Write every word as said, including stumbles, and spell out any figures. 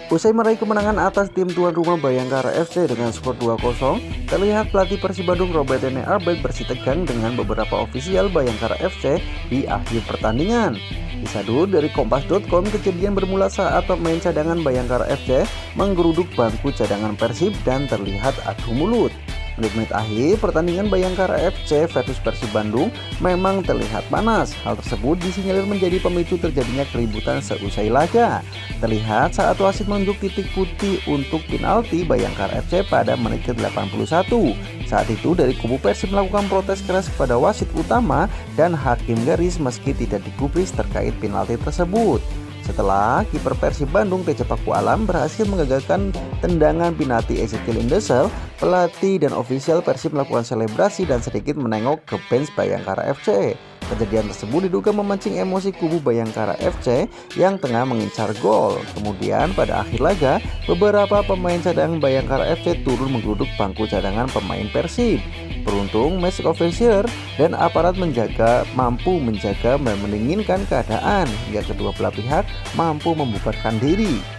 Usai meraih kemenangan atas tim tuan rumah Bayangkara F C dengan skor dua kosong, terlihat pelatih Persib Bandung Robert Dene Albert bersitegang dengan beberapa ofisial Bayangkara F C di akhir pertandingan. Disadut dari kompas titik com, kejadian bermula saat pemain cadangan Bayangkara F C menggeruduk bangku cadangan Persib dan terlihat adu mulut. Menit-menit akhir pertandingan Bayangkara F C versus Persib Bandung memang terlihat panas. Hal tersebut disinyalir menjadi pemicu terjadinya keributan seusai laga. Terlihat saat wasit menunjuk titik putih untuk penalti Bayangkara F C pada menit ke delapan puluh satu. Saat itu dari kubu Persib melakukan protes keras kepada wasit utama dan hakim garis meski tidak digubris terkait penalti tersebut. Setelah kiper Persib Bandung Teja Pakualam berhasil menggagalkan tendangan penalti Ezekiel Indesel, pelatih dan ofisial Persib melakukan selebrasi dan sedikit menengok ke bench Bayangkara F C. Kejadian tersebut diduga memancing emosi kubu Bayangkara F C yang tengah mengincar gol. Kemudian pada akhir laga, beberapa pemain cadangan Bayangkara F C turun menggeruduk bangku cadangan pemain Persib. Beruntung match official dan aparat menjaga mampu menjaga dan mendinginkan keadaan hingga kedua belah pihak mampu membubarkan diri.